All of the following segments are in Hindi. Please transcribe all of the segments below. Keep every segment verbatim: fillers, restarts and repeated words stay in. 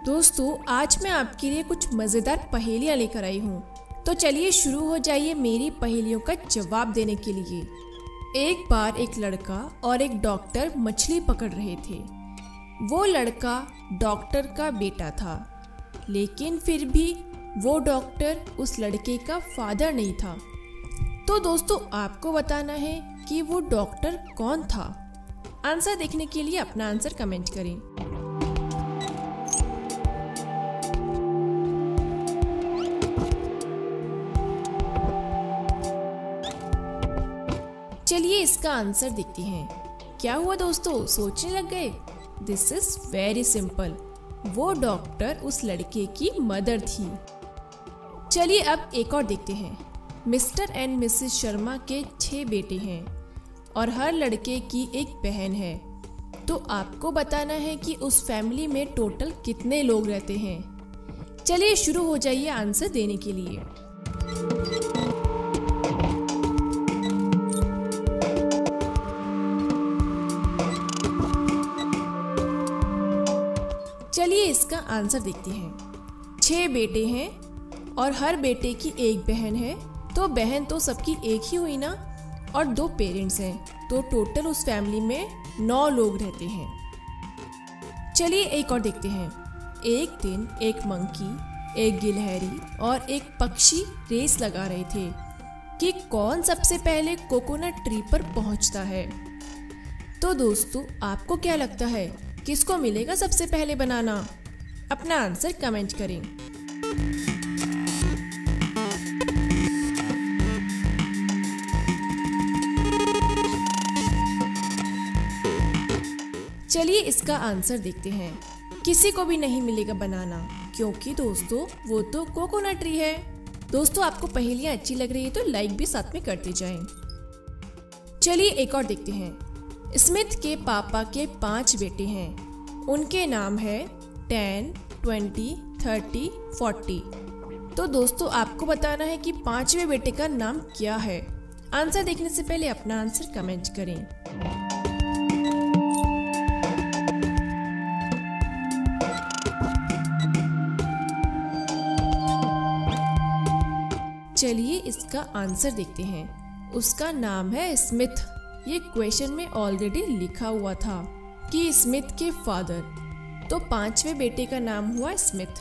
दोस्तों आज मैं आपके लिए कुछ मज़ेदार पहेलियाँ लेकर आई हूँ। तो चलिए शुरू हो जाइए मेरी पहेलियों का जवाब देने के लिए। एक बार एक लड़का और एक डॉक्टर मछली पकड़ रहे थे। वो लड़का डॉक्टर का बेटा था, लेकिन फिर भी वो डॉक्टर उस लड़के का फादर नहीं था। तो दोस्तों आपको बताना है कि वो डॉक्टर कौन था। आंसर देखने के लिए अपना आंसर कमेंट करें। चलिए इसका आंसर देखते हैं। क्या हुआ दोस्तों, सोचने लग गए? This is very simple. वो डॉक्टर उस लड़के की मदर थी। चलिए अब एक और देखते हैं। मिस्टर एंड मिसेस शर्मा के छह बेटे हैं और हर लड़के की एक बहन है। तो आपको बताना है कि उस फैमिली में टोटल कितने लोग रहते हैं। चलिए शुरू हो जाइए आंसर देने के लिए। चलिए इसका आंसर देखते हैं। छह बेटे हैं और हर बेटे की एक बहन है, तो बहन तो सबकी एक ही हुई ना, और दो पेरेंट्स हैं, तो टोटल उस फैमिली में नौ लोग रहते हैं। चलिए एक और देखते हैं। एक दिन एक मंकी, एक गिलहरी और एक पक्षी रेस लगा रहे थे कि कौन सबसे पहले कोकोनट ट्री पर पहुंचता है। तो दोस्तों आपको क्या लगता है, किसको मिलेगा सबसे पहले बनाना? अपना आंसर कमेंट करें। चलिए इसका आंसर देखते हैं। किसी को भी नहीं मिलेगा बनाना, क्योंकि दोस्तों वो तो कोकोनट ट्री है। दोस्तों आपको पहेलियां अच्छी लग रही है तो लाइक भी साथ में करते जाएं। चलिए एक और देखते हैं। स्मिथ के पापा के पांच बेटे हैं। उनके नाम है टेन, ट्वेंटी, थर्टी, फोर्टी। तो दोस्तों आपको बताना है कि पांचवें बेटे का नाम क्या है। आंसर देखने से पहले अपना आंसर कमेंट करें। चलिए इसका आंसर देखते हैं। उसका नाम है स्मिथ। ये क्वेश्चन में ऑलरेडी लिखा हुआ था कि स्मिथ के फादर, तो पांचवें बेटे का नाम हुआ स्मिथ।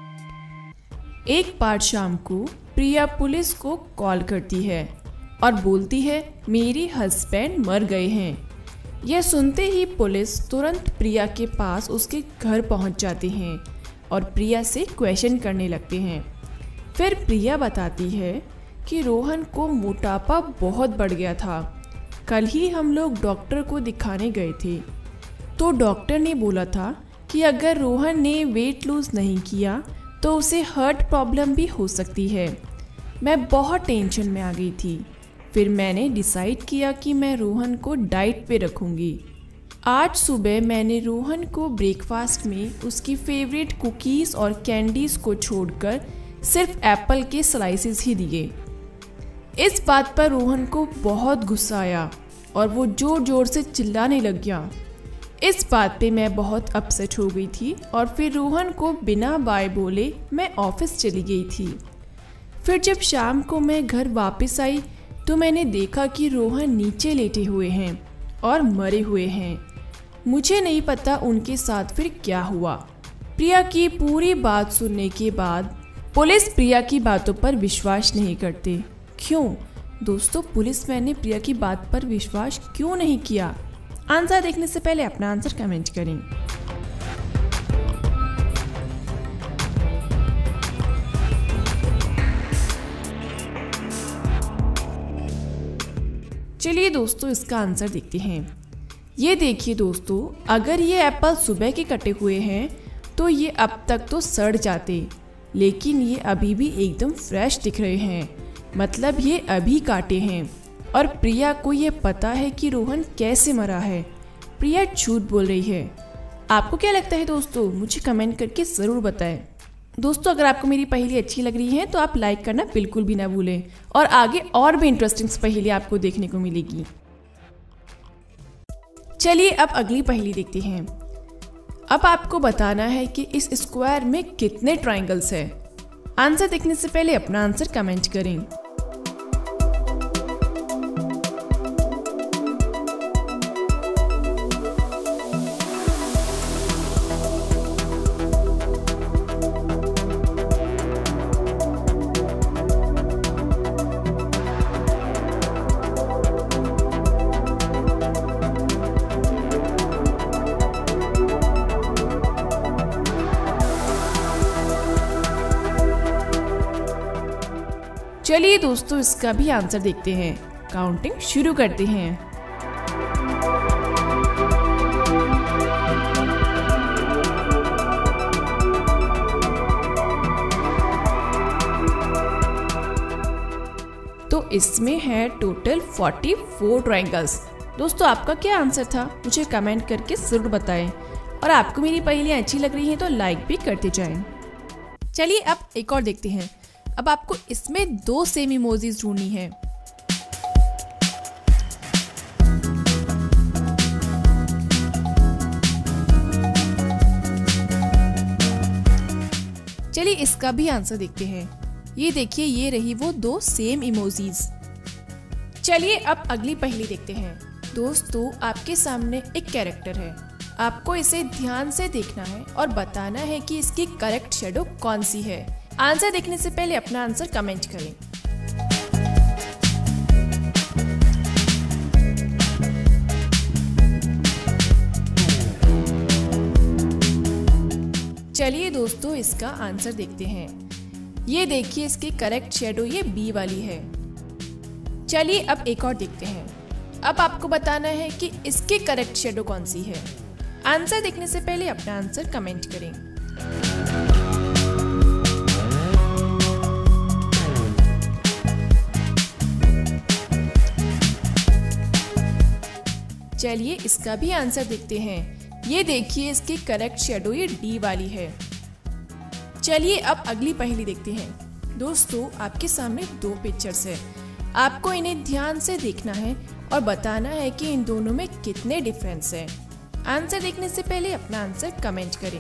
एक बार शाम को प्रिया पुलिस को कॉल करती है और बोलती है मेरी हस्बैंड मर गए हैं। यह सुनते ही पुलिस तुरंत प्रिया के पास उसके घर पहुंच जाती हैं और प्रिया से क्वेश्चन करने लगते हैं। फिर प्रिया बताती है कि रोहन को मोटापा बहुत बढ़ गया था। कल ही हम लोग डॉक्टर को दिखाने गए थे, तो डॉक्टर ने बोला था कि अगर रोहन ने वेट लूज़ नहीं किया तो उसे हार्ट प्रॉब्लम भी हो सकती है। मैं बहुत टेंशन में आ गई थी। फिर मैंने डिसाइड किया कि मैं रोहन को डाइट पे रखूँगी। आज सुबह मैंने रोहन को ब्रेकफास्ट में उसकी फेवरेट कुकीज़ और कैंडीज़ को छोड़कर सिर्फ एप्पल के स्लाइसेस ही दिए। इस बात पर रोहन को बहुत गुस्सा आया और वो जोर जोर से चिल्लाने लग गया। इस बात पे मैं बहुत अपसेट हो गई थी और फिर रोहन को बिना बाय बोले मैं ऑफिस चली गई थी। फिर जब शाम को मैं घर वापस आई तो मैंने देखा कि रोहन नीचे लेटे हुए हैं और मरे हुए हैं। मुझे नहीं पता उनके साथ फिर क्या हुआ। प्रिया की पूरी बात सुनने के बाद पुलिस प्रिया की बातों पर विश्वास नहीं करते। क्यों दोस्तों, पुलिसमैन ने प्रिया की बात पर विश्वास क्यों नहीं किया? आंसर देखने से पहले अपना आंसर कमेंट करें। चलिए दोस्तों इसका आंसर देखते हैं। ये देखिए दोस्तों, अगर ये एप्पल सुबह के कटे हुए हैं तो ये अब तक तो सड़ जाते, लेकिन ये अभी भी एकदम फ्रेश दिख रहे हैं, मतलब ये अभी काटे हैं। और प्रिया को ये पता है कि रोहन कैसे मरा है। प्रिया झूठ बोल रही है। आपको क्या लगता है दोस्तों, मुझे कमेंट करके ज़रूर बताएं। दोस्तों अगर आपको मेरी पहेली अच्छी लग रही है तो आप लाइक करना बिल्कुल भी ना भूलें, और आगे और भी इंटरेस्टिंग पहेली आपको देखने को मिलेगी। चलिए अब अगली पहेली देखते हैं। अब आपको बताना है कि इस स्क्वायर में कितने ट्रायंगल्स हैं। आंसर देखने से पहले अपना आंसर कमेंट करें। चलिए दोस्तों इसका भी आंसर देखते हैं। काउंटिंग शुरू करते हैं। तो इसमें है टोटल चौवालीस ट्रायंगल्स। दोस्तों आपका क्या आंसर था मुझे कमेंट करके जरूर बताएं और आपको मेरी पहेलियां अच्छी लग रही हैं तो लाइक भी करते जाएं। चलिए अब एक और देखते हैं। अब आपको इसमें दो सेम इमोजीज ढूंढनी है। चलिए इसका भी आंसर देखते हैं। ये देखिए ये रही वो दो सेम इमोजीज। चलिए अब अगली पहेली देखते हैं। दोस्तों आपके सामने एक कैरेक्टर है। आपको इसे ध्यान से देखना है और बताना है कि इसकी करेक्ट शेडो कौन सी है। आंसर देखने से पहले अपना आंसर कमेंट करें। चलिए दोस्तों इसका आंसर देखते हैं। ये देखिए इसकी करेक्ट शेडो ये बी वाली है। चलिए अब एक और देखते हैं। अब आपको बताना है कि इसकी करेक्ट शेडो कौन सी है। आंसर देखने से पहले अपना आंसर कमेंट करें। चलिए इसका भी आंसर देखते हैं। ये देखिए इसकी करेक्ट शेडो ये डी वाली है। चलिए अब अगली पहेली देखते हैं। दोस्तों आपके सामने दो पिक्चर्स है। आपको इन्हें ध्यान से देखना है और बताना है कि इन दोनों में कितने डिफरेंस है। आंसर देखने से पहले अपना आंसर कमेंट करें।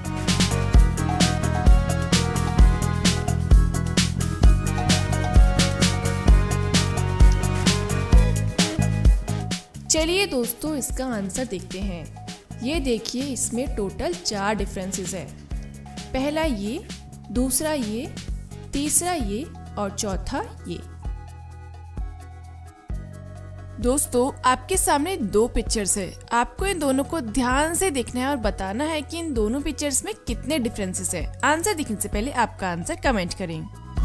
चलिए दोस्तों इसका आंसर देखते हैं। ये देखिए इसमें टोटल चार डिफरेंसेस है। पहला ये, दूसरा ये, तीसरा ये और चौथा ये। दोस्तों आपके सामने दो पिक्चर्स है। आपको इन दोनों को ध्यान से देखना है और बताना है कि इन दोनों पिक्चर्स में कितने डिफरेंसेस है। आंसर देखने से पहले आपका आंसर कमेंट करें।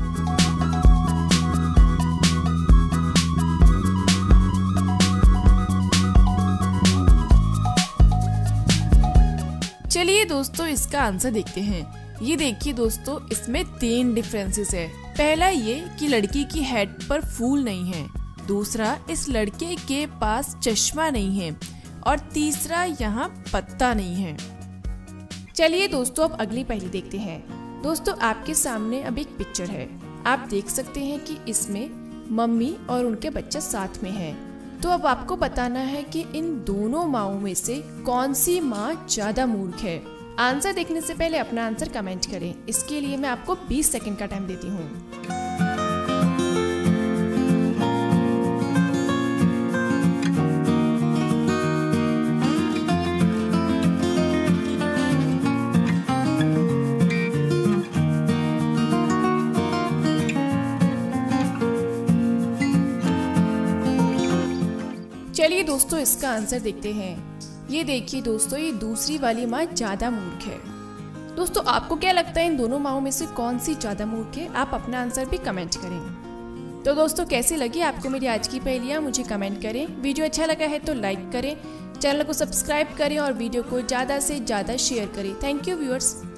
चलिए दोस्तों इसका आंसर देखते हैं। ये देखिए दोस्तों इसमें तीन डिफरेंसेस है। पहला ये कि लड़की की हेड पर फूल नहीं है, दूसरा इस लड़के के पास चश्मा नहीं है और तीसरा यहाँ पत्ता नहीं है। चलिए दोस्तों अब अगली पहेली देखते हैं। दोस्तों आपके सामने अब एक पिक्चर है। आप देख सकते हैं कि इसमें मम्मी और उनके बच्चा साथ में है। तो अब आपको बताना है कि इन दोनों माँओं में से कौन सी माँ ज्यादा मूर्ख है। आंसर देखने से पहले अपना आंसर कमेंट करें। इसके लिए मैं आपको बीस सेकंड का टाइम देती हूँ। चलिए दोस्तों इसका आंसर देखते हैं। ये देखिए दोस्तों ये दूसरी वाली माँ ज्यादा मूर्ख है। दोस्तों आपको क्या लगता है इन दोनों माँओं में से कौन सी ज्यादा मूर्ख है? आप अपना आंसर भी कमेंट करें। तो दोस्तों कैसी लगी आपको मेरी आज की पहेलियाँ मुझे कमेंट करें। वीडियो अच्छा लगा है तो लाइक करें, चैनल को सब्सक्राइब करें और वीडियो को ज्यादा से ज्यादा शेयर करें। Thank you viewers.